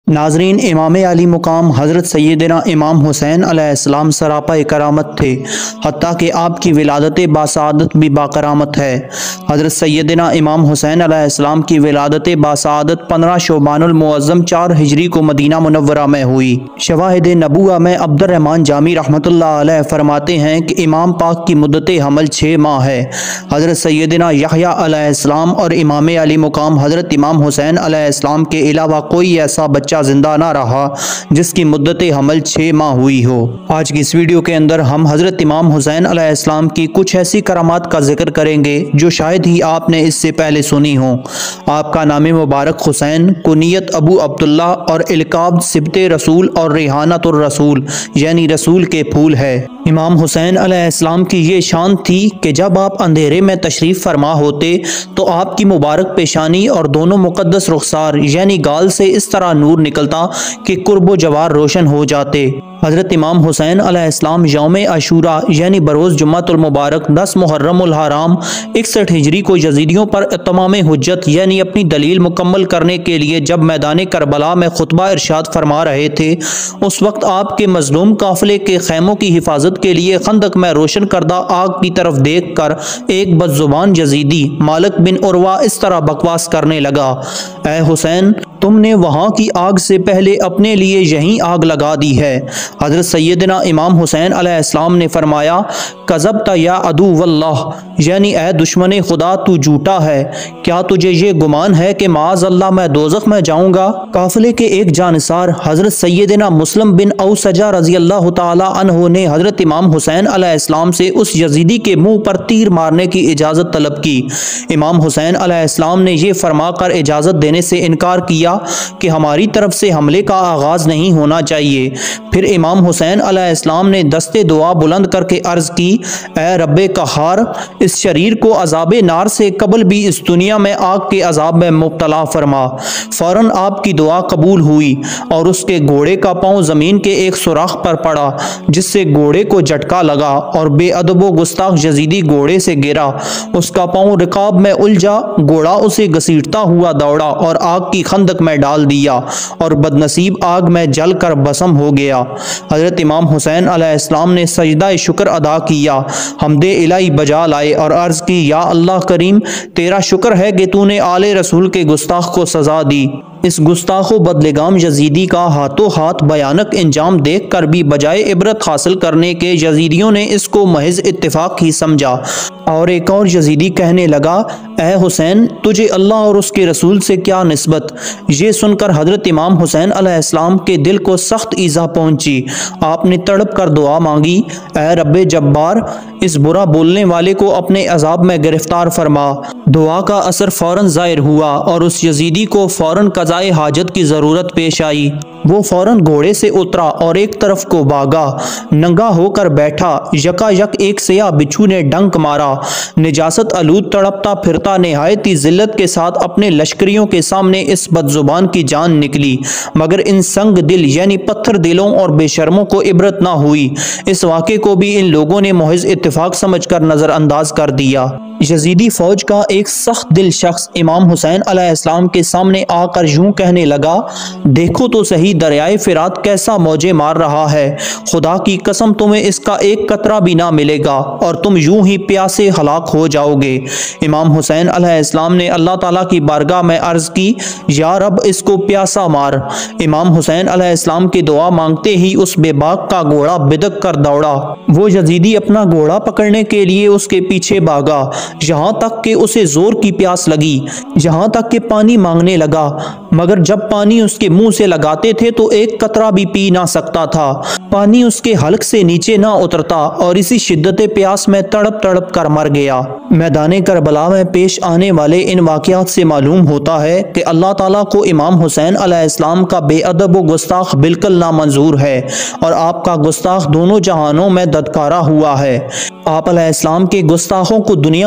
नाजरीन, इमाम अली मुकाम हज़रत सैयदना इमाम हुसैन अलैहिस्सलाम सरापा करामत थे। हत्ता कि आपकी विलादत बासादत भी बाकरामत है। हज़रत सैयदना इमाम हुसैन अलैहिस्सलाम की विलादत बासादत 15 शोबानुल मुअज़्ज़म 4 हिजरी को मदीना मुनव्वरा में हुई। शवाहिद नबुव्वा में अब्दुर्रहमान जामी रहमतुल्लाह अलैह फरमाते हैं कि इमाम पाक की मुद्दत हमल 6 माह है। हज़रत सैयदना यहया अलैहिस्सलाम और इमाम अली मुकाम हज़रत इमाम हुसैन अलैहिस्सलाम के अलावा कोई ऐसा बच्चा जिंदा ना रहा जिसकी मुद्दत हमल 6 माह हुई हो। आज की इस वीडियो के अंदर हम हज़रत इमाम हुसैन अलैहिस्सलाम की कुछ ऐसी करामात का जिक्र करेंगे जो शायद ही आपने इससे पहले सुनी हो। आपका नाम मुबारक हुसैन, कुनियत अबू अब्दुल्ला और इल्काब सिबते रसूल और रिहानतुर रसूल यानी रसूल के फूल है। इमाम हुसैन अलैहिस्सलाम की ये शान थी कि जब आप अंधेरे में तशरीफ़ फरमा होते तो आपकी मुबारक पेशानी और दोनों मुक़द्दस रुखसार यानी गाल से इस तरह नूर निकलता कि कुर्ब जवार रोशन हो जाते। हज़रत इमाम हुसैन अलैहिस्सलाम यौम आशूरा यानी बरोज़ जुम्मतुल मुबारक 10 मुहर्रमुल हराम 61 हिजरी को यजीदियों पर तमाम हुज्जत यानी अपनी दलील मुकम्मल करने के लिए जब मैदान करबला में खुतबा इरशाद फरमा रहे थे, उस वक्त आपके मजलूम काफिले के खैमों की हिफाजत के लिए खंदक में रोशन करदा आग की तरफ देख कर एक बदजुबान यजीदी मालिक बिन उरवा इस तरह बकवास करने लगा, ऐ हुसैन, तुमने वहाँ की आग से पहले अपने लिए यहीं आग लगा दी है। हज़रत सैयदना इमाम हुसैन अलैहिस्सलाम ने फरमाया, कज़बता या अदू वल्लाह, यानी ऐ दुश्मन खुदा तू झूठा है। क्या तुझे ये गुमान है कि माज़ अल्लाह मैं दोज़ख में जाऊँगा? काफिले के एक जानिसार हज़रत सैयदना मुस्लिम बिन औसजा रज़ी अल्लाह तआला अन्हु ने हज़रत इमाम हुसैन अलैहिस्सलाम से उस यजीदी के मुँह पर तीर मारने की इजाज़त तलब की। इमाम हुसैन अलैहिस्सलाम ने यह फरमा कर इजाज़त देने से इनकार किया कि हमारी तरफ से हमले का आगाज़ नहीं होना चाहिए। फिर इमाम हुसैन अलैहिस्सलाम ने दस्ते दुआ बुलंद करके अर्ज़ की, ऐ रब्बे कहार, इस शरीर को अज़ाबे नार से कबल भी इस दुनिया में आग के अज़ाब में मुब्तला फरमा। फ़ौरन आपकी दुआ कबूल हुई और उसके घोड़े का पाँव ज़मीन के एक सुराख पर पड़ा, जिससे घोड़े को झटका लगा और बेअदब गुस्ताख यजीदी घोड़े से गिरा। उसका पाँव रिकाब में उलझा, घोड़ा उसे घसीटता हुआ दौड़ा और आग की खंदक में डाल दिया और बदनसीब आग में जल कर भस्म हो गया। हज़रत इमाम हुसैन अलैहिस्सलाम ने सजदा शुक्र अदा किया, हमदे इलाही बजा लाए और अर्ज़ की, या अल्लाह करीम, तेरा शुक्र है कि तूने आले रसूल के गुस्ताख को सजा दी। इस गुस्ताखो बदलेगाम यजीदी का हाथों हाथ भयानक इंजाम देख कर भी बजाय इबरत हासिल करने के यजीदियों ने इसको महज इत्तेफाक ही समझा। और एक और यजीदी कहने लगा, ऐ हुसैन, तुझे अल्लाह और उसके रसूल से क्या निस्बत? ये सुनकर हज़रत इमाम हुसैन अलैहिस्सलाम के दिल को सख्त ईज़ा पहुंची। आपने तड़प कर दुआ मांगी, ऐ रब्बे जब्बार, इस बुरा बोलने वाले को अपने अजाब में गिरफ्तार फरमा। दुआ का असर फ़ौरन ज़ाहिर हुआ और उस यजीदी को फ़ौरन क़ज़ाए हाजत की ज़रूरत पेश आई। वो फ़ौरन घोड़े से उतरा और एक तरफ को भागा, नंगा होकर बैठा। यकायक एक सया बिच्छू ने डंक मारा। निजासत आलूद तड़पता फिरता निहायती जिल्लत के साथ अपने लश्करियों के सामने इस बदजुबान की जान निकली, मगर इन संग दिल यानी पत्थर दिलों और बेशर्मों को इबरत ना हुई। इस वाक़े को भी इन लोगों ने महज इत्तेफाक समझकर नज़रअंदाज कर दिया। यजीदी फौज का एक सख्त दिल शख्स इमाम हुसैन अलैहिस्सलाम के सामने आकर यूं कहने लगा, देखो तो सही दरियाए फिरात कैसा मौजे मार रहा है। खुदा की कसम तुम्हें इसका एक कतरा भी ना मिलेगा और तुम यूं ही प्यासे हलाक हो जाओगे। इमाम हुसैन अलैहिस्सलाम ने अल्लाह ताला की बारगाह में अर्ज़ की, या रब, इसको प्यासा मार। इमाम हुसैन अलैहिस्सलाम की दुआ मांगते ही उस बेबाक का घोड़ा बिदक कर दौड़ा। वो यजीदी अपना घोड़ा पकड़ने के लिए उसके पीछे भागा, यहाँ तक कि उसे जोर की प्यास लगी, यहाँ तक कि पानी मांगने लगा, मगर जब पानी उसके मुंह से लगाते थे तो एक कतरा भी पी ना सकता था। पानी उसके हल्क से नीचे ना उतरता और इसी शिद्दत प्यास में तड़प तड़प कर मर गया। मैदान करबला में पेश आने वाले इन वाक़यात से मालूम होता है कि अल्लाह ताला को इमाम हुसैन अलैहिस्सलाम का बेअदब व गुस्ताख बिल्कुल नामंजूर है और आपका गुस्ताख दोनों जहानों में ददकारा हुआ है। आप अलैहिस्सलाम के गुस्ताखों को दुनिया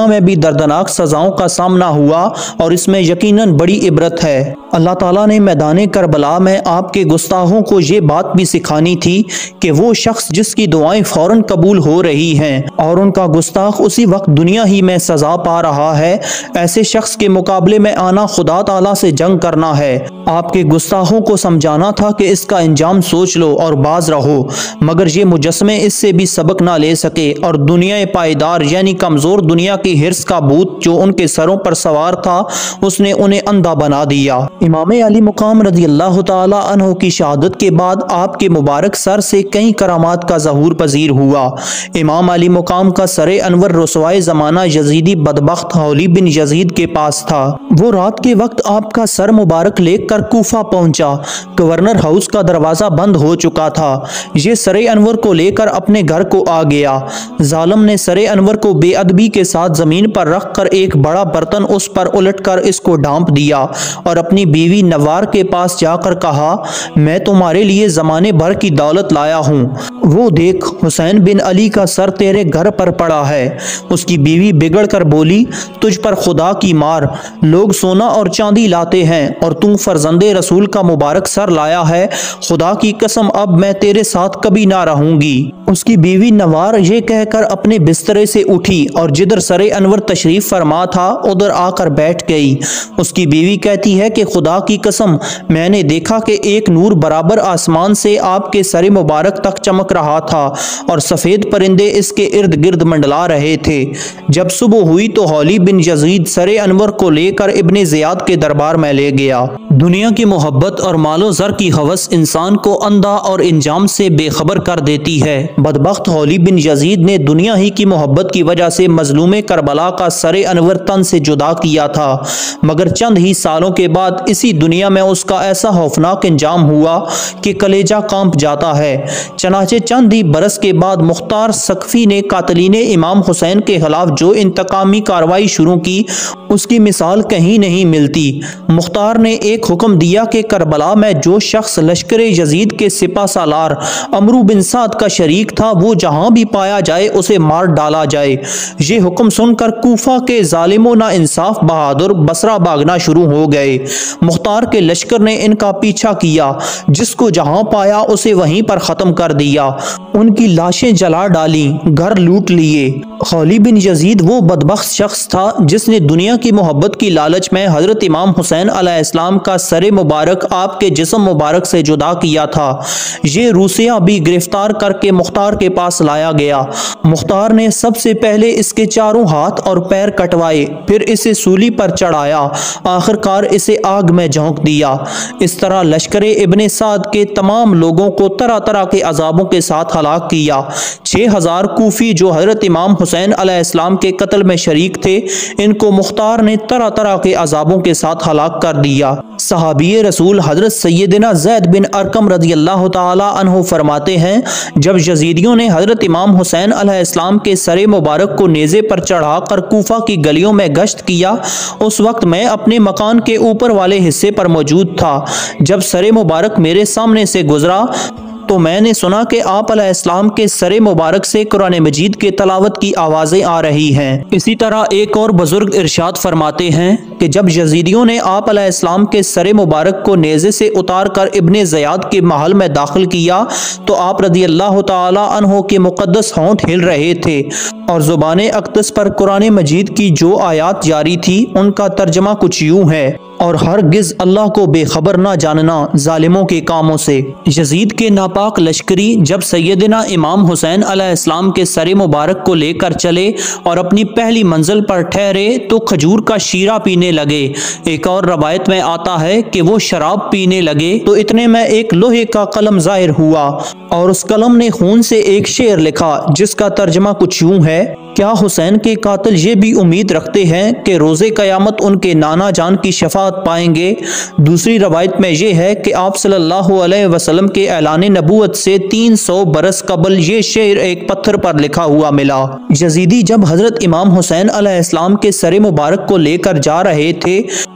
में भी दर्दनाक सजाओं का सामना हुआ और इसमें यकीनन बड़ी इबरत है। अल्लाह ताला ने मैदान करबला में आपके गुस्ताखों को ये बात भी सिखानी थी कि वो शख्स जिसकी दुआएं फौरन कबूल हो रही हैं और उनका गुस्ताख उसी वक्त दुनिया ही में सजा पा रहा है, ऐसे शख्स के मुकाबले में आना खुदा ताला से जंग करना है। आपके गुस्ताखों को समझाना था कि इसका अंजाम सोच लो और बाज रहो, मगर ये मुजस्मे इससे भी सबक ना ले सके और दुनिया पायदार यानी कमजोर दुनिया की हिर्स का भूत जो उनके सरों पर सवार था उसने उन्हें अंधा बना दिया। इमाम अली मुकाम रज़ी अल्लाह ताला अन्हु की शहादत के बाद आपके मुबारक सर से कई करामात का ज़हूर पजीर हुआ। इमाम अली मुकाम का सरे अनवर रसवाए ज़माना यजीदी बदबख्त हौली बिन यजीद के पास था। वो रात के वक्त आपका सर मुबारक लेकर कूफा पहुंचा। गवर्नर हाउस का दरवाज़ा बंद हो चुका था। ये सरे अनवर को लेकर अपने घर को आ गया। जालिम ने सरे अनवर को बेअदबी के साथ ज़मीन पर रख कर एक बड़ा बर्तन उस पर उलट कर इसको ढांप दिया और अपनी बीवी नवार के पास जाकर कहा, मैं तुम्हारे लिए ज़माने भर की दौलत लाया हूँ, वो देख हुसैन बिन अली का सर तेरे घर पर पड़ा है। उसकी बीवी बिगड़ कर बोली, तुझ पर खुदा की मार, लोग सोना और चांदी लाते हैं और तू फर्जंदे रसूल का मुबारक सर लाया है, खुदा की कसम अब मैं तेरे साथ कभी ना रहूंगी। उसकी बीवी नवार ये कहकर अपने बिस्तरे से उठी और जिधर सरे अनवर तशरीफ फरमा था उधर आकर बैठ गई। उसकी बीवी कहती है कि खुदा की कसम मैंने देखा कि एक नूर बराबर आसमान से आपके सरे मुबारक तक चमक रहा था और सफ़ेद परिंदे इसके इर्द गिर्द मंडला रहे थे। जब सुबह हुई तो हौली बिन यजीद सरे अनवर को लेकर इब्ने ज़ियाद के दरबार में ले गया। दुनिया की मोहब्बत और मालो ज़र की हवस इंसान को अंधा और इंजाम से बेखबर कर देती है। बदबख्त हौली बिन यजीद ने दुनिया ही की मोहब्बत की वजह से मजलूम करबला का सरे अनवर तन से जुदा किया था, मगर चंद ही सालों के बाद इसी दुनिया में उसका ऐसा खौफनाक इंजाम हुआ कि कलेजा कांप जाता है। चनाचे चंद ही बरस के बाद मुख्तार सकफी ने कातलीन इमाम हुसैन के खिलाफ जो इंतकामी कार्रवाई शुरू की उसकी मिसाल कहीं नहीं मिलती। मुख्तार ने एक हुक्म दिया कि करबला में जो शख्स लश्कर यजीद के सिपा सालार अमरू बिन साद का शरीक था वो जहां भी पाया जाए उसे मार डाला जाए। ये हुक्म सुनकर कूफा के जालिमों ना इंसाफ बहादुर बसरा भागना शुरू हो गए। मुख्तार के लश्कर ने इनका पीछा किया, जिसको जहां पाया उसे वहीं पर ख़त्म कर दिया। उनकी लाशें जला डाली, घर लूट लिए। हौली बिन यजीद वो बदबख्त शख्स था जिसने दुनिया की मोहब्बत की लालच में हज़रत इमाम हुसैन अलैहिस्सलाम का सरे मुबारक आपके जिस्म मुबारक से जुदा किया था। ये रूसिया भी गिरफ्तार करके मुख्तार के पास लाया गया। मुख्तार ने सबसे पहले इसके चारों हाथ और पैर कटवाए, फिर इसे सूली पर चढ़ाया, आखिरकार इसे आग में झोंक दिया। इस तरह लश्कर इब्ने साद के तमाम लोगों को तरह तरह के अजाबों के साथ हलाक किया। 6000 कूफी जो हज़रत इमाम हुसैन अलैहिस्सलाम के कत्ल में शरीक थे, इनको मुख्तार ने तरह तरह के अजाबों के साथ हलाक कर दिया। सहाबी रसूल हज़रत सैयदना ज़ैद बिन अरकम रज़ी अल्लाह ताला अन्हु फरमाते हैं, जब यजीदियों ने हज़रत इमाम हुसैन अलैहिस्सलाम के सरे मुबारक को नेज़े पर चढ़ाकर कूफा की गलियों में गश्त किया, उस वक्त मैं अपने मकान के ऊपर वाले हिस्से पर मौजूद था। जब सरे मुबारक मेरे सामने से गुजरा तो मैंने सुना कि आप अलैहिस्सलाम के सरे मुबारक से कुरान मजीद के तलावत की आवाज़ें आ रही हैं। इसी तरह एक और बुजुर्ग इरशाद फरमाते हैं कि जब यजीदियों ने आप अलैहिस्सलाम के सरे मुबारक को नेज़े से उतार कर इब्ने ज़ियाद के महल में दाखिल किया तो आप रज़ी अल्लाह ताला अन्हु के मुक़द्दस होंठ हिल रहे थे और ज़ुबान अक़दस पर कुरान मजीद की जो आयात जारी थी उनका तर्जमा कुछ यूँ है, और हरगिज़ अल्लाह को बेखबर ना जानना जालिमों के कामों से। यजीद के नापाक लश्करी जब सैयदना इमाम हुसैन अलैहिस्सलाम के सरे मुबारक को लेकर चले और अपनी पहली मंजिल पर ठहरे तो खजूर का शीरा पीने लगे। एक और रवायत में आता है कि वो शराब पीने लगे तो इतने में एक लोहे का कलम ज़ाहिर हुआ और उस कलम ने खून से एक शेर लिखा जिसका तर्जमा कुछ यूँ है, क्या हुसैन के कातिल ये भी उम्मीद रखते हैं कि रोज़े क़यामत उनके नाना जान की शफाअत पाएंगे। दूसरी रवायत में ये है कि आप सल्लल्लाहु अलैहि वसल्लम के ऐलान नबूवत से 300 बरस कबल ये शेर एक पत्थर पर लिखा हुआ मिला। यजीदी जब हज़रत इमाम हुसैन अलैहिस्सलाम के सरे मुबारक को लेकर जा रहे थे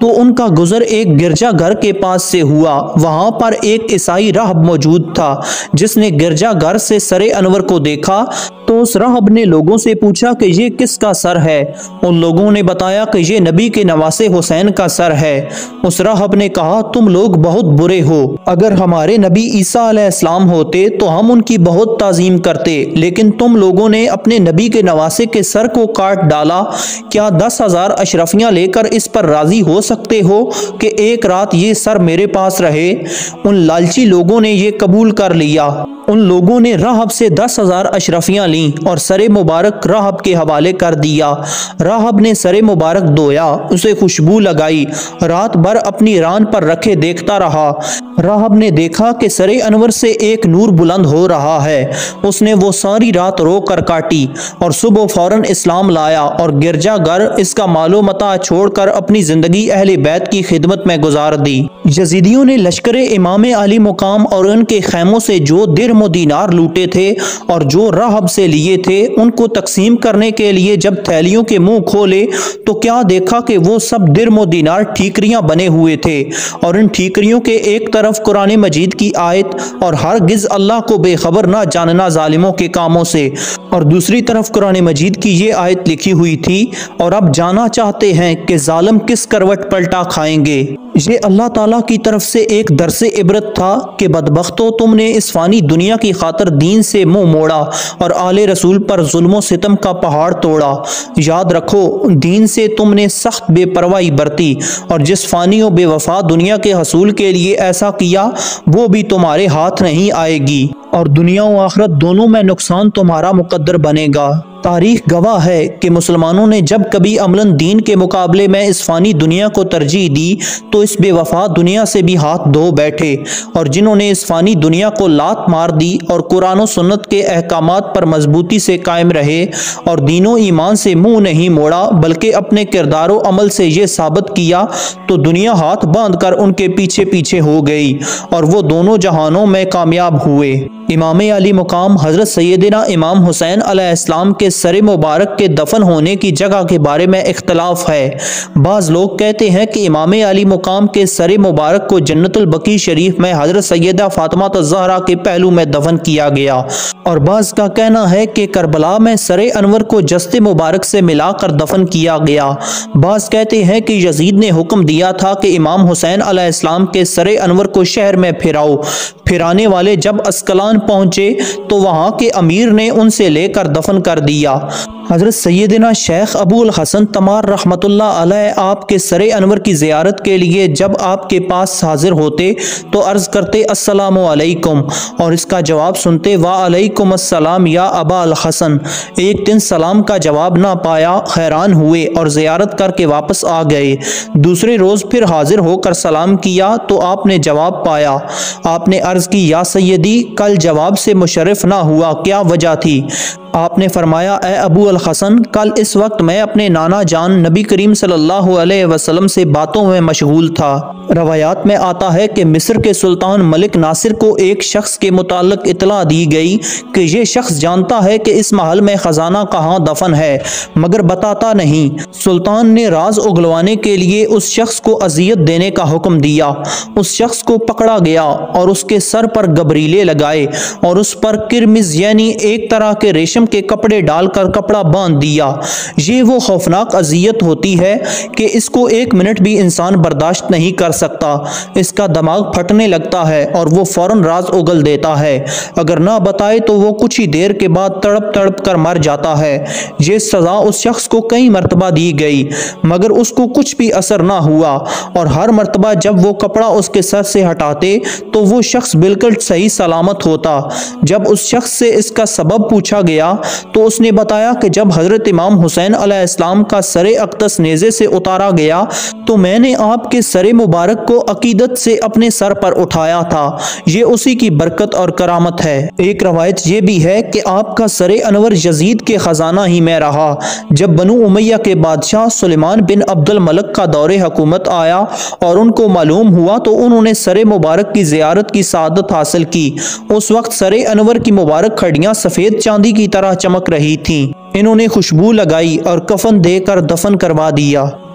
तो उनका गुजर एक गिरजाघर के पास से हुआ। वहां पर एक ईसाई राहब मौजूद था जिसने गिरजाघर से सरे अनवर को देखा तो उस राहब ने लोगों से पूछा कि ये किसका सर है। उन लोगों ने बताया कि ये नबी के नवासे हुसैन का सर है। उस राहब ने कहा, तुम लोग बहुत बुरे हो। अगर हमारे नबी ईसा अलैहिस्सलाम होते तो हम उनकी बहुत ताजीम करते, लेकिन तुम लोगों ने अपने नबी के नवासे के सर को काट डाला। क्या 10,000 अशरफियां लेकर इस पर राजी हो सकते हो कि एक रात ये सर मेरे पास रहे? उन लालची लोगों ने ये कबूल कर लिया। उन लोगों ने राहब से 10,000 अशरफियां लीं और सरे मुबारक राहब के हवाले कर दिया। राहब ने सरे मुबारक धोया, उसे खुशबू लगाई, रात भर अपनी रान पर रखे देखता रहा। राहब ने देखा कि सरे अनवर से एक नूर बुलंद हो रहा है। उसने वो सारी रात रो कर काटी और सुबह फौरन इस्लाम लाया और गिरजाघर इसका मालो मता छोड़कर अपनी जिंदगी अहले बैत की खिदमत में गुजार दी। यजीदियों ने लश्कर इमाम अली मुकाम और उनके खैमों से जो दिरहम दीनार लूटे थे और जो राहब से लिए थे, उनको तकसीम करने के लिए जब थैलियों के मुंह खोले तो क्या देखा कि वो सब दिरहम दीनार ठीकरियां बने हुए थे और इन ठीकरियों के एक तरफ कुरान मजीद की आयत और हरगिज़ अल्लाह को बेखबर ना जानना जालिमों के कामों से, और दूसरी तरफ कुरान मजीद की ये आयत लिखी हुई थी, और अब जाना चाहते हैं कि जालिम किस करवट पलटा खाएंगे। ये अल्लाह ताला की तरफ से एक दरसे इबरत था कि बदबख्तो, तुमने इस फानी दुनिया की खातर दीन से मुंह मोड़ा और आले रसूल पर जुल्म सितम का पहाड़ तोड़ा। याद रखो, दीन से तुमने सख्त बेपरवाही बरती और जिस फानी और बेवफा दुनिया के हसूल के लिए ऐसा किया वो भी तुम्हारे हाथ नहीं आएगी और दुनिया और आखिरत दोनों में नुकसान तुम्हारा मुकद्दर बनेगा। तारीख गवाह है कि मुसलमानों ने जब कभी अमलन दीन के मुकाबले में इस फानी दुनिया को तरजीह दी तो इस बेवफा दुनिया से भी हाथ धो बैठे, और जिन्होंने इस फानी दुनिया को लात मार दी और कुरान और सुन्नत के अहकामात पर मजबूती से कायम रहे और दीनों ईमान से मुंह नहीं मोड़ा बल्कि अपने किरदारों अमल से ये साबित किया, तो दुनिया हाथ बांध कर उनके पीछे पीछे हो गई और वो दोनों जहानों में कामयाब हुए। इमाम अली मुकाम हज़रत सैयदना इमाम हुसैन अलैहिस्सलाम के सर मुबारक के दफन होने की जगह के बारे में इख्तलाफ है। बाज़ लोग कहते हैं कि इमाम अली मुकाम के सर मुबारक को जन्नतुल बकी शरीफ में हज़रत सैयदा फातिमा ज़हरा के पहलू में दफन किया गया, और बाज़ का कहना है कि करबला में सर अनवर को जस्ते मुबारक से मिलाकर दफन किया गया। बाज़ कहते हैं कि यजीद ने हुक्म दिया था कि इमाम हुसैन अलैहिस्सलाम के सर अनवर को शहर में फिराओ। फिराने वाले जब अस्कलान पहुंचे तो वहां के अमीर ने उनसे लेकर दफन कर दिया। हज़रत सैयदना शेख अबू अल हसन तमार रहमतुल्लाह अलैह आपके सरे अनवर की ज़ियारत के लिए जब आपके पास हाजिर होते तो अर्ज़ करते अस्सलामु अलैकुम, और इसका जवाब सुनते वा अलैकुम अस्सलाम या अबा अल हसन। एक दिन सलाम का जवाब ना पाया, हैरान हुए और ज़ियारत करके वापस आ गए। दूसरे रोज़ फिर हाजिर होकर सलाम किया तो आपने जवाब पाया। आपने अर्ज़ की, या सैयदी, कल जवाब से मुशर्रफ ना हुआ, क्या वजह थी? आपने फरमाया, ए अबू अल हसन, कल इस वक्त मैं अपने नाना जान नबी करीम सल्लल्लाहु अलैहि वसल्लम से बातों में मशगूल था। रवायात में आता है कि मिस्र के सुल्तान मलिक नासिर को एक शख्स के मुताल्लिक इतला दी गई कि ये शख्स जानता है कि इस महल में खजाना कहाँ दफन है मगर बताता नहीं। सुल्तान ने राज उगलवाने के लिए उस शख्स को अजियत देने का हुक्म दिया। उस शख्स को पकड़ा गया और उसके सर पर गबरीले लगाए और उस पर किरमिज यानी एक तरह के रेशम के कपड़े डालकर कपड़ा बांध दिया। ये वो खौफनाक अजियत होती है कि इसको एक मिनट भी इंसान बर्दाश्त नहीं कर सकता। इसका दिमाग फटने लगता है और वो फौरन राज उगल देता है। अगर ना बताए तो वो कुछ ही देर के बाद तड़प तड़प कर मर जाता है। ये सजा उस शख्स को कई मरतबा दी गई मगर उसको कुछ भी असर ना हुआ, और हर मरतबा जब वो कपड़ा उसके सर से हटाते तो वो शख्स बिल्कुल सही सलामत होता। जब उस शख्स से इसका सबब पूछा गया तो उसने बताया कि जब हजरत इमाम हुसैन अलैहिस्सलाम का सरे अक़दस नेज़े से उतारा गया तो मैंने आपके सरे मुबारक को अकीदत से अपने सर पर उठाया था। ये उसी की बरकत और करामत है। एक रवायत ये भी है कि आपका सरे अनवर यजीद के खजाना ही में रहा। जब बनु उमैया के बादशाह सुलेमान बिन अब्दुल मलिक का दौरे हुकूमत आया और उनको मालूम हुआ तो उन्होंने सरे मुबारक की ज़ियारत की सादत हासिल की। उस वक्त सरे अनवर की मुबारक खड़ियाँ सफ़ेद चांदी की तरह चमक रही थीं। इन्होंने खुशबू लगाई और कफन देकर दफन करवा दिया।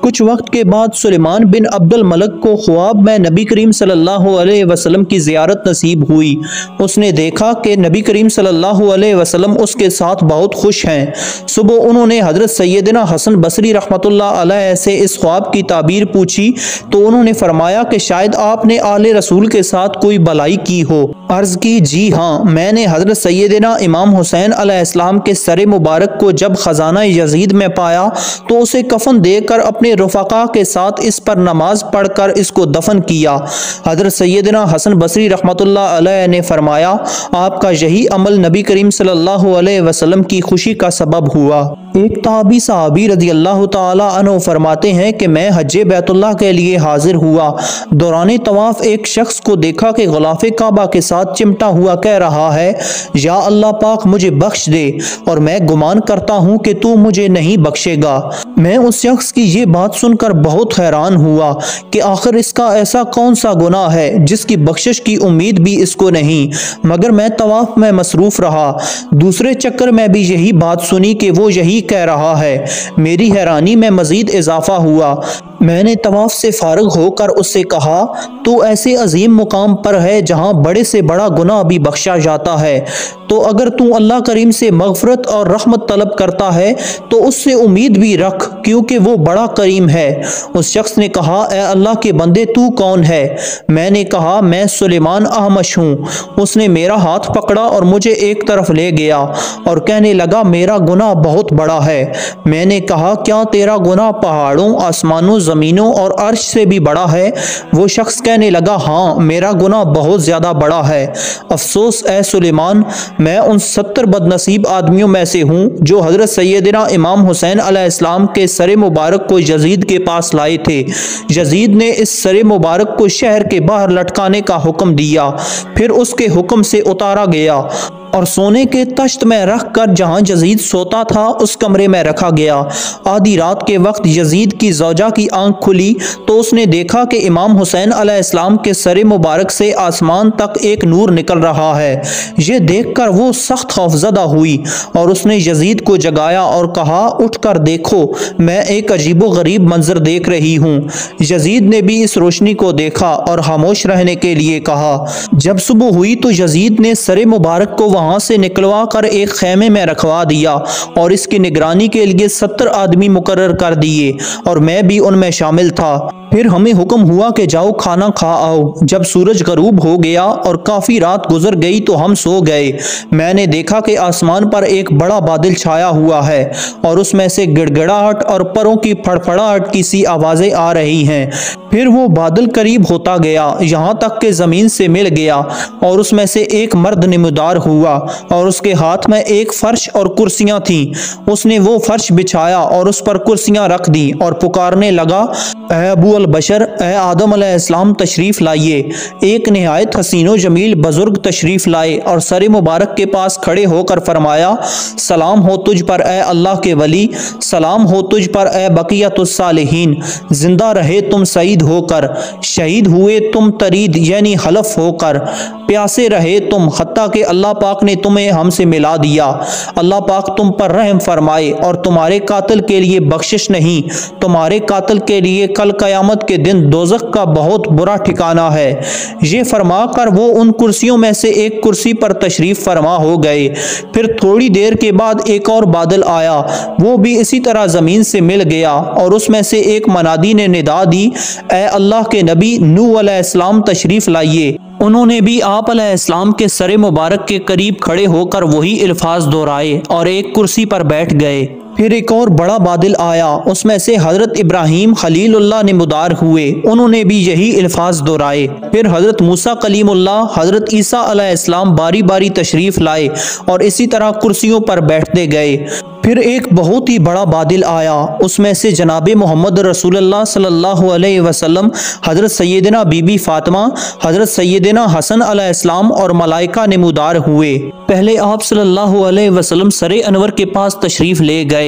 कुछ वक्त के बाद सुलेमान बिन अब्दुल मलिक को ख्वाब में नबी करीम सल्लल्लाहु अलैहि वसल्लम की ज़ियारत नसीब हुई। उसने देखा कि नबी करीम सल्लल्लाहु अलैहि वसल्लम उसके साथ बहुत खुश हैं। सुबह उन्होंने हज़रत सैयदना हसन बसरी रहमतुल्लाह अलैह से इस ख्वाब की ताबीर पूछी तो उन्होंने फरमाया कि शायद आपने आले रसूल के साथ कोई भलाई की हो। अर्ज़ की, जी हाँ, मैंने हज़रत सैयदना इमाम हुसैन अलैहिस्सलाम के सर मुबारक को जब खजाना यजीद में पाया तो उसे कफन देकर अपने रफ़क़ा के साथ इस पर नमाज पढ़कर इसको दफन किया। हज़रत सैयदना हसन बसरी रहमतुल्लाह अलैह ने फरमाया, आपका यही अमल नबी करीम सल्लल्लाहु अलैहि वसल्लम की खुशी का सबब हुआ। एक ताबी सहाबी रज़ी अल्लाह ताला अन्हु फरमाते हैं कि मैं हज्जे बैतुल्लाह के लिए हाजिर हुआ। दौरान तवाफ एक शख्स को देखा कि ग़िलाफ़े काबा के साथ चिमटा हुआ कह रहा है, या अल्लाह पाक मुझे बख्श दे, और मैं गुमान करता हूँ कि तू मुझे नहीं बख्शेगा। मैं उस शख्स की ये बात सुनकर बहुत हैरान हुआ कि आखिर इसका ऐसा कौन सा गुनाह है जिसकी बख्शिश की उम्मीद भी इसको नहीं, मगर मैं तवाफ में मसरूफ़ रहा। दूसरे चक्कर में भी यही बात सुनी कि वो यही कह रहा है। मेरी हैरानी में मजीद इजाफा हुआ। मैंने तवाफ से फारिग होकर उससे कहा, तो ऐसे अजीम मुकाम पर है जहाँ बड़े से बड़ा गुनाह भी बख्शा जाता है, तो अगर तू अल्लाह करीम से मग़फ़िरत और रहमत तलब करता है तो उससे उम्मीद भी रख, क्योंकि वो बड़ा करीम है। उस शख्स ने कहा, ए अल्लाह के बंदे, तू कौन है? मैंने कहा, मैं सुलेमान अहमश हूँ। उसने मेरा हाथ पकड़ा और मुझे एक तरफ ले गया और कहने लगा, मेरा गुनाह बहुत बड़ा है। मैंने कहा, क्या तेरा गुनाह पहाड़ों, आसमानों, ज़मीनों और अर्श से भी बड़ा है? वो शख्स कहने लगा, हाँ, मेरा गुनाह बहुत ज़्यादा बड़ा है। अफसोस ए सुलेमान, मैं उन 70 बदनसीब आदमियों में से हूँ जो हज़रत सैयदना इमाम हुसैन अलैहिस्सलाम के सर मुबारक को यजीद के पास लाए थे। यजीद ने इस सर मुबारक को शहर के बाहर लटकाने का हुक्म दिया, फिर उसके हुक्म से उतारा गया और सोने के तश्त में रख कर जहाँ यजीद सोता था उस कमरे में रखा गया। आधी रात के वक्त यजीद की ज़ौजा की आंख खुली तो उसने देखा कि इमाम हुसैन अलैहिस्सलाम के सर मुबारक से आसमान तक एक नूर निकल रहा है। ये देखकर वो सख्त खौफज़दा हुई और उसने यजीद को जगाया और कहा, उठ कर देखो, मैं एक अजीबो गरीब मंजर देख रही हूँ। यजीद ने भी इस रोशनी को देखा और खामोश रहने के लिए कहा। जब सुबह हुई तो यजीद ने सर मुबारक को वहाँ से निकलवा कर एक खेमे में रखवा दिया और इसकी निगरानी के लिए 70 आदमी मुकर्रर कर दिए और मैं भी उनमें शामिल था। फिर हमें हुक्म हुआ कि जाओ खाना खा आओ। जब सूरज गरूब हो गया और काफ़ी रात गुजर गई तो हम सो गए। मैंने देखा कि आसमान पर एक बड़ा बादल छाया हुआ है और उसमें से गिड़गिड़ाहट और परों की फड़फड़ाहट की सी आवाज़ें आ रही हैं। फिर वो बादल करीब होता गया, यहाँ तक कि ज़मीन से मिल गया और उसमें से एक मर्द नमूदार हुआ और उसके हाथ में एक फर्श और कुर्सियाँ थीं। उसने वो फर्श बिछाया और उस पर कुर्सियाँ रख दी और पुकारने लगा, ए अबू अल बशर, ए आदम अलैहिस्सलाम, तशरीफ़ लाइए। एक नहायत हसीनो जमील बुजुर्ग तशरीफ़ लाए और सर मुबारक के पास खड़े होकर फरमाया, सलाम हो तुझ पर ए अल्लाह के वली, सलाम हो तुझ पर ए बक़ियतुस सालिहीन। जिंदा रहे तुम सईद होकर, शहीद हुए तुम तरीद यानी हलफ होकर, प्यासे रहे तुम हत्ता कि अल्लाह पाक ने तुम्हें हमसे मिला दिया। अल्लाह पाक तुम पर रहम फरमाए और तुम्हारे कातिल के लिए बख्शिश नहीं, तुम्हारे कातिल के लिए कल क़यामत के दिन दोज़ख का बहुत बुरा ठिकाना है। ये फरमा कर वो उन कुर्सियों में से एक कुर्सी पर तशरीफ़ फरमा हो गए। फिर थोड़ी देर के बाद एक और बादल आया, वो भी इसी तरह ज़मीन से मिल गया और उसमें से एक मनादी ने निदा दी, ए अल्लाह के नबी नूह अलैहिस्सलाम तशरीफ़ लाइए। उन्होंने भी आप अलैहिस्सलाम के सर मुबारक के करीब खड़े होकर वही अल्फाज दोहराए और एक कुर्सी पर बैठ गए। फिर एक और बड़ा बादल आया, उसमें से हज़रत इब्राहीम खलीलुल्लाह नमूदार हुए, उन्होंने भी यही अल्फाज दोहराए। फिर हज़रत मूसा कलीमुल्लाह, हज़रत ईसा अलैहिस्सलाम बारी बारी तशरीफ़ लाए और इसी तरह कुर्सियों पर बैठते गए। फिर एक बहुत ही बड़ा बादल आया, उसमें से जनाब मोहम्मद रसूलुल्लाह सल्लल्लाहु अलैहि वसल्लम, हज़रत सैयदना बीबी फ़ातिमा, हज़रत सैयदना हसन अलैहिस्सलाम और मलाइका नमूदार हुए। पहले आप सल्लल्लाहु अलैहि वसल्लम सरे अनवर के पास तशरीफ़ ले गए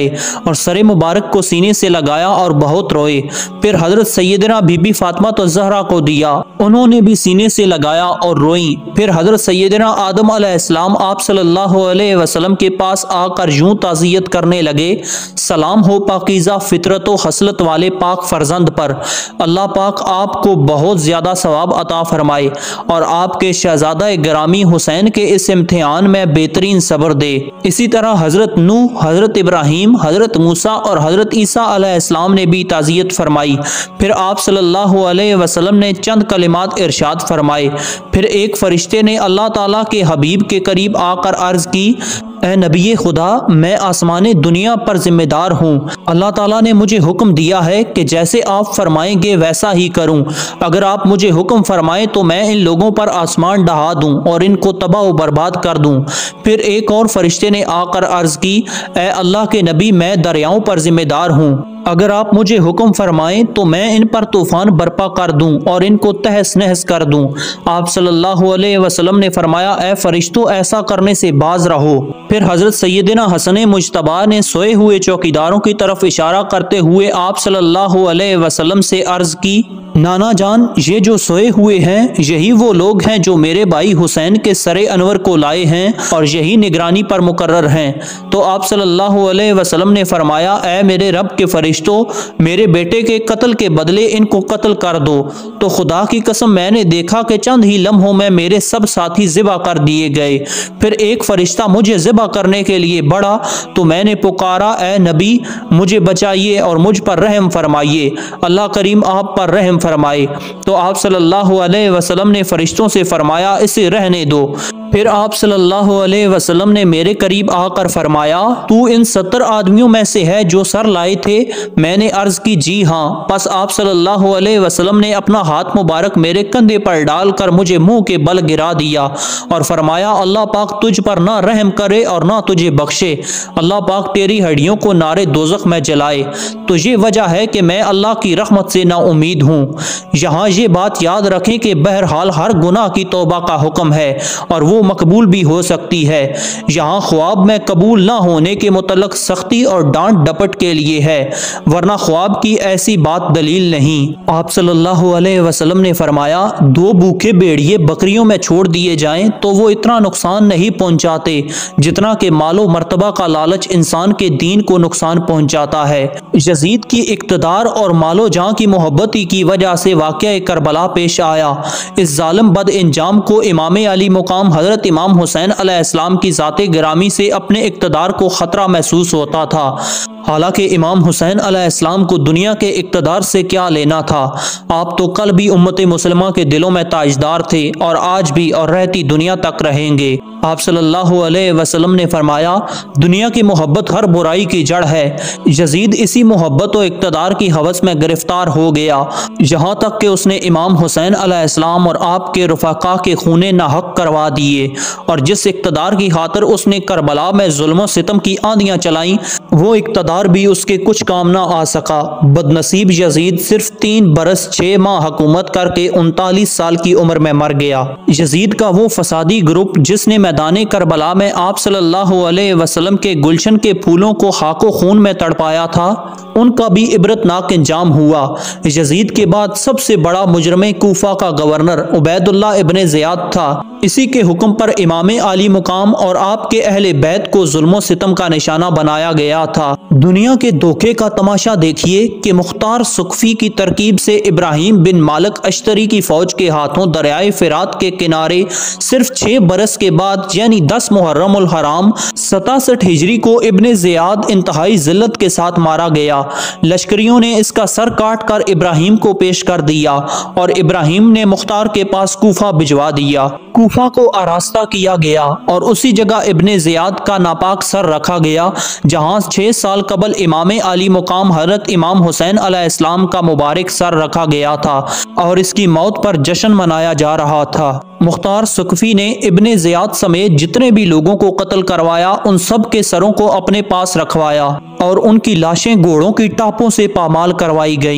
गए और सरे मुबारक को सीने से लगाया और बहुत रोए। फिर हजरत सैयदना बीबी फातिमा तो ज़हरा को दिया, उन्होंने भी सीने से लगाया और रोई। फिर हजरत सैयदना आदम अलैहिस्सलाम आप सल्लल्लाहु अलैहि वसल्लम के पास आकर यूं ताज़ियत करने लगे, सलाम हो पाकीज़ा फितरत व हसलत वाले पाक फर्जंद पर, अल्लाह पाक आपको बहुत ज़्यादा सवाब अता फरमाए और आपके शहजादा गिरामी हुसैन के इस इम्तिहान में बेहतरीन सब्र दे। इसी तरह हज़रत नूह, हज़रत इब्राहीम, हज़रत मूसा और हज़रत ईसा अलैहिस्सलाम ने भी ताज़ियत फरमाई। फिर आप सल्लल्लाहु अलैहि वसल्लम ने चंद कलिमात इरशाद फरमाए। फिर एक फरिश्ते ने अल्लाह ताला के हबीब के करीब आकर अर्ज़ की, ए नबी खुदा, मैं आसमान दुनिया पर जिम्मेदार हूँ। अल्लाह ताला ने मुझे हुक्म दिया है कि जैसे आप फरमाएंगे वैसा ही करूँ। अगर आप मुझे हुक्म फरमाएं तो मैं इन लोगों पर आसमान ढहा दूँ और इनको तबाह व बर्बाद कर दूँ। फिर एक और फरिश्ते ने आकर अर्ज़ की, ए अल्लाह के नबी, मैं दरियाओं पर जिम्मेदार हूँ। अगर आप मुझे हुक्म फरमाएं तो मैं इन पर तूफान बर्पा कर दूं और इनको तहस नहस कर दूं। आप सल्लल्लाहु अलैहि वसल्लम ने फरमाया, ए फरिश्तों, ऐसा करने से बाज रहो। फिर हजरत सैयदना हसन मुज्तबा ने सोए हुए चौकीदारों की तरफ इशारा करते हुए आप सल्लल्लाहु अलैहि वसल्लम से अर्ज की, नाना जान, ये जो सोए हुए हैं यही वो लोग हैं जो मेरे भाई हुसैन के सरे अनवर को लाए हैं और यही निगरानी पर मुकर्रर हैं। तो आप सल्लल्लाहु अलैहि वसल्लम ने फरमाया, ए मेरे रब के फरिश्तों, मेरे बेटे के कत्ल के बदले इनको कत्ल कर दो। तो खुदा की कसम, मैंने देखा कि चंद ही लम्हों में मेरे सब साथी ज़िबा कर दिए गए। फिर एक फरिश्ता मुझे ज़िबा करने के लिए बढ़ा तो मैंने पुकारा, ए नबी, मुझे बचाइए और मुझ पर रहम फरमाइए, अल्लाह करीम आप पर रहम फरमाए। तो आप सल्लल्लाहु अलैहि वसल्लम ने फरिश्तों से फरमाया, इसे रहने दो। फिर आप सल्लल्लाहु अलैहि वसल्लम ने मेरे करीब आकर फरमाया, तू इन 70 आदमियों में से है जो सर लाए थे? मैंने अर्ज की, जी हाँ। बस आप सल्लल्लाहु अलैहि वसल्लम ने अपना हाथ मुबारक मेरे कंधे पर डालकर मुझे मुंह के बल गिरा दिया और फरमाया, अल्लाह पाक तुझ पर ना रहम करे और ना तुझे बख्शे, अल्लाह पाक तेरी हड्डियों को नारे दोज़ख में जलाए। तो ये वजह है कि मैं अल्लाह की रहमत से ना उम्मीद हूँ। यहाँ ये बात याद रखें कि बहरहाल हर गुनाह की तौबा का हुक्म है और वो मकबूल भी हो सकती है। यहाँ ख्वाब में कबूल ना होने के मुतल्लक सख्ती और डांट डपट के लिए है, वरना ख्वाब की ऐसी बात दलील नहीं। आप सल्लल्लाहु अलैहि वसल्लम ने फरमाया, 2 भूखे भेड़िए बकरियों में छोड़ दिए जाएं तो वो इतना नुकसान नहीं पहुंचाते जितना कि मालो मर्तबा का लालच इंसान के दीन को नुकसान पहुंचाता है। यजीद की इक़्तिदार और मालो जां की मोहब्बती की वजह से वाक़या करबला पेश आया। इस जालिम बद इंजाम को इमाम अली मुकाम हजरत इमाम हुसैन अलैहिस्सलाम की ज़ाते गिरामी से अपने इक़्तिदार को ख़तरा महसूस होता था। हालांकि इमाम हुसैन अलैहिस्सलाम को दुनिया के इक़्तिदार से क्या लेना था। आप तो कल भी उम्मत मुस्लिमा के दिलों में ताजदार थे और आज भी और रहती दुनिया तक रहेंगे। आप सल्लल्लाहु अलैहि वसल्लम ने फरमाया, दुनिया की मोहब्बत हर बुराई की जड़ है। यजीद इसी मोहब्बत और इक़्तिदार की हवस में गिरफ्तार हो गया, यहाँ तक कि उसने इमाम हुसैन अलैहिस्सलाम और आपके रफ़ाक़ा के खूने नाहक करवा दिए। और जिस इक़्तिदार की खातिर उसने करबला में जुल्म सितम की आंधियाँ चलाई, वो इक़्तिदार भी उसके कुछ काम ना आ सका। बदनसीब यजीद सिर्फ 3 बरस 6 माह हुकूमत करके 39 साल की उम्र में मर गया। यजीद का वो फसादी ग्रुप जिसने मैदाने करबला में आप सल्लल्लाहु अलैहि वसल्लम के गुलशन के फूलों को खाको खून में तड़पाया था, उनका भी इबरतनाक इंजाम हुआ। यजीद के बाद सबसे बड़ा मुजरम कूफा का गवर्नर उबैदुल्लाह इब्ने ज़ियाद था। इसी के हुक्म पर इमाम आली मुकाम और आपके अहले बैत को जुल्म सितम का निशाना बनाया गया था। दुनिया के धोखे का तमाशा देखिए कि मुख्तार सुकफी की तरकीब से इब्राहिम बिन मालिक अश्तरी की फौज के हाथों दरियाए फिरात के किनारे सिर्फ 6 बरस के बाद यानी 10 मुहर्रम उल हराम 67 हिजरी को इब्ने ज़ियाद इंतहाई जिल्लत के साथ मारा गया। लश्करियों ने इसका सर काट कर इब्राहिम को पेश कर दिया और इब्राहिम ने मुख्तार के पास कूफा भिजवा दिया। कूफा को आरास्ता किया गया और उसी जगह इब्ने ज़ियाद का नापाक सर रखा गया जहां 6 साल कबल इमाम आली मुकाम हजरत इमाम हुसैन अलैहिस्सलाम का मुबारक सर रखा गया था और इसकी मौत पर जश्न मनाया जा रहा था। मुख्तार सुकफी ने इब्ने ज़ियाद समेत जितने भी लोगों को कत्ल करवाया उन सब के सरों को अपने पास रखवाया और उनकी लाशें घोड़ों की टापों से पामाल करवाई गईं।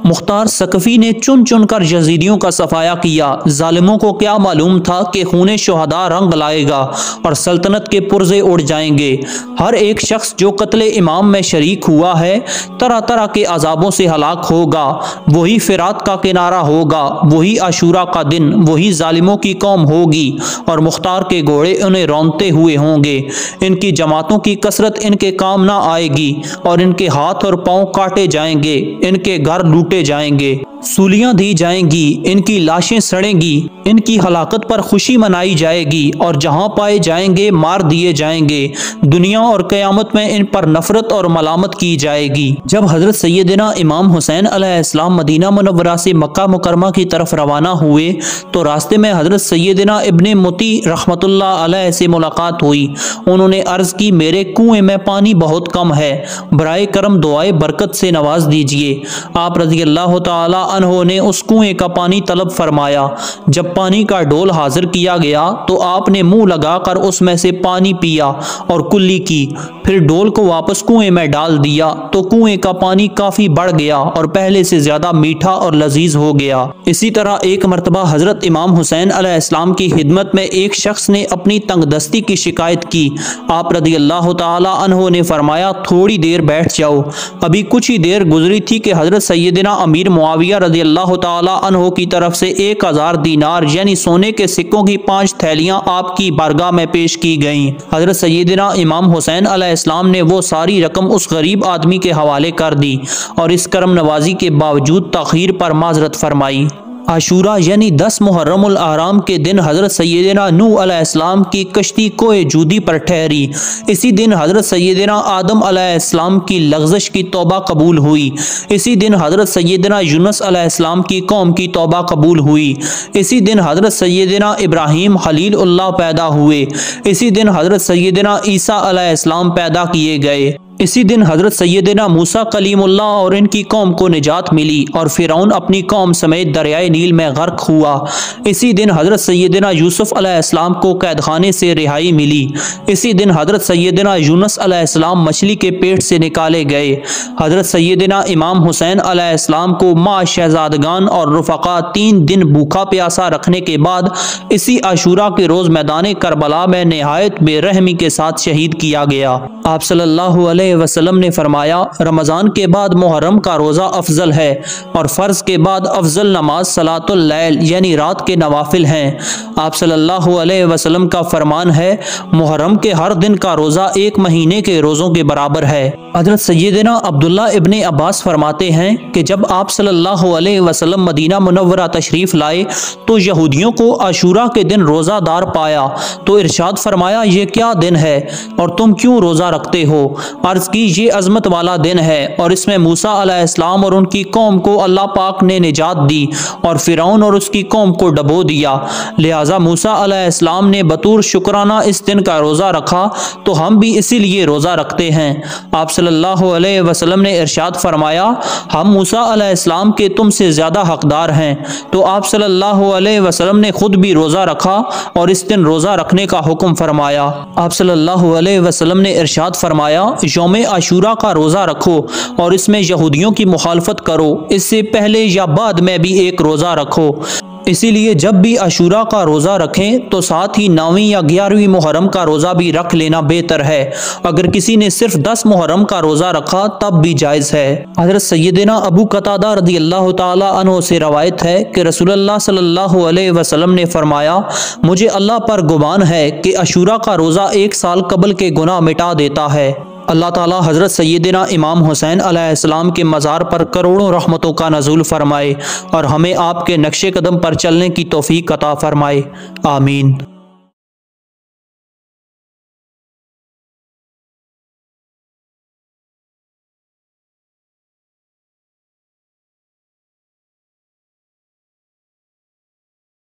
मुख्तार सकफी ने चुन चुन कर यजीदियों का सफाया किया। जालिमों को क्या मालूम था कि खूने शुहदा रंग लाएगा और सल्तनत के पुर्जे उड़ जाएंगे। हर एक शख्स जो कत्ले इमाम में शरीक हुआ है तरह तरह के अजाबों से हलाक होगा। वही फिरात का किनारा होगा, वही आशूरा का दिन, वही जालिमों की कौम होगी और मुख्तार के घोड़े उन्हें रौंदते हुए होंगे। इनकी जमातों की कसरत इनके काम ना आएगी और इनके हाथ और पांव काटे जाएंगे, इनके घर लूटे जाएंगे, सूलियां दी जाएंगी, इनकी लाशें सड़ेंगी, इनकी हलाकत पर खुशी मनाई जाएगी और जहां पाए जाएंगे मार दिए जाएंगे। दुनिया और क़यामत में इन पर नफरत और मलामत की जाएगी। जब हजरत सैयदना इमाम हुसैन अलैहिस्सलाम मदीना मुनव्वरा से मक्का मुकरमा की तरफ रवाना हुए तो रास्ते में हजरत सैयदना इब्ने मुती रहमतुल्लाह अलैह से मुलाकात हुई। उन्होंने अर्ज की, मेरे कुएं में पानी बहुत कम है, बराए करम दुआए बरकत से नवाज दीजिए। आप रज़ी अल्लाह तआला अन्हो ने उस कुएं का पानी तलब फरमाया। जब पानी का डोल हाजिर किया गया तो आपने मुंह लगाकर उसमें से पानी पिया और कुल्ली की, फिर डोल को वापस कुएं में डाल दिया तो कुएं का पानी काफी बढ़ गया और पहले से ज्यादा मीठा और लजीज हो गया। इसी तरह एक मरतबा हजरत इमाम हुसैन अलैहिस्सलाम की खिदमत में एक शख्स ने अपनी तंगदस्ती की शिकायत की। आप रज़ी अल्लाह तआला अन्हो ने फरमाया, थोड़ी देर बैठ जाओ। अभी कुछ ही देर गुजरी थी कि हजरत सैयदना अमीर मुआविया रज़ी अल्लाह तआला अन्हो की तरफ से 1000 दीनार यानी सोने के सिक्कों की 5 थैलियां आपकी बारगाह में पेश की गईं। हजरत सैयदना इमाम हुसैन अलैहिस्सलाम ने वो सारी रकम उस गरीब आदमी के हवाले कर दी और इस करम नवाजी के बावजूद ताखीर पर माजरत फरमाई। आशूरा यानी 10 मुहर्रमुल अहराम के दिन हजरत सैयदना नूह अलैहिस्सलाम की कश्ती कोए जूदी पर ठहरी। इसी दिन हजरत सैयदना आदम अलैहिस्सलाम की लग़ज़श की तौबा कबूल हुई। इसी दिन हजरत सैयदना यूनुस अलैहिस्सलाम की कौम की तौबा कबूल हुई। इसी दिन हजरत सैयदना इब्राहीम खलीलुल्लाह पैदा हुए। इसी दिन हजरत सैयदना ईसा अलैहिस्सलाम पैदा किए गए। इसी दिन हजरत सैयदना मूसा कलीमुल्लाह और इनकी कौम को निजात मिली और फिरौन अपनी कौम समेत दरियाए नील में गर्क हुआ। इसी दिन हजरत सैयदना यूसुफ अलैहिस्सलाम को कैदखाने से रिहाई मिली। इसी दिन हजरत सैयदना यूनुस अलैहिस्सलाम मछली के पेट से निकाले गए। हजरत सैयदना इमाम हुसैन अलैहिस्सलाम को माँ शहजादगान और रुफ़क़ा 3 दिन भूखा प्यासा रखने के बाद इसी आशूरा के रोज़ मैदान करबला में नहायत बेरहमी के साथ शहीद किया गया। आप सल्लल्लाहु अलैहि वसल्लम ने फरमाया, रमज़ान के बाद मुहर्रम का रोज़ा अफजल है और फ़र्ज़ के बाद अफजल नमाज सलातुल लैल यानी रात के नवाफिल हैं। आप सल्लल्लाहु अलैहि वसल्लम का फरमान है, मुहर्रम के हर दिन का रोज़ा 1 महीने के रोज़ों के बराबर है। हज़रत सैयदना अब्दुल्ला इब्ने अब्बास फरमाते हैं कि जब आप सल्लल्लाहु अलैहि वसल्लम मदीना मुनव्वरा तशरीफ़ लाए तो यहूदियों को आशूरा के दिन रोज़ादार पाया तो इरशाद फरमाया, ये क्या दिन है और तुम क्यों रोज़ा रखते हो? अर्ज़ की, ये अज़मत वाला दिन है और इसमें मूसा अलैहिस्सलाम और उनकी कौम को अल्लाह पाक ने निजात दी और फिरौन और उसकी कौम को डबो दिया। लिहाजा मूसा अलैहिस्सलाम ने बतौर शुक्राना इस दिन का रोज़ा रखा तो हम भी इसीलिए रोज़ा रखते हैं। आप सल्लल्लाहु अलैहि वसल्लम ने इरशाद फरमाया, हम मूसा अलैहिस्सलाम के तुमसे ज़्यादा हकदार हैं। तो आप सल्लल्लाहु अलैहि वसल्लम ने खुद भी रोज़ा रखा और इस दिन रोज़ा रखने का हुक्म फरमाया। आप सल्लल्लाहु अलैहि वसल्लम ने इरशाद फरमाया, यौम आशूरा का रोज़ा रखो और इसमें यहूदियों की मुखालफत करो, इससे पहले या बाद में भी एक रोज़ा रखो। इसीलिए जब भी आशूरा का रोज़ा रखें तो साथ ही 9वीं या 11वीं मुहर्रम का रोज़ा भी रख लेना बेहतर है। अगर किसी ने सिर्फ 10 मुहर्रम का रोज़ा रखा तब भी जायज़ है। हज़रत सैयदना अबू कतादा रज़ी अल्लाह तआला अन्हु से रवायत है कि रसूलुल्लाह सल्लल्लाहु अलैहि वसल्लम ने फरमाया, मुझे अल्लाह पर गुमान है कि आशूरा का रोज़ा 1 साल कबल के गुनाह मिटा देता है। अल्लाह ताला हज़रत सैयदना इमाम हुसैन अलैहिस्सलाम के मज़ार पर करोड़ों रहमतों का नज़ूल फरमाए और हमें आपके नक्शे कदम पर चलने की तौफीक अता फरमाए। आमीन।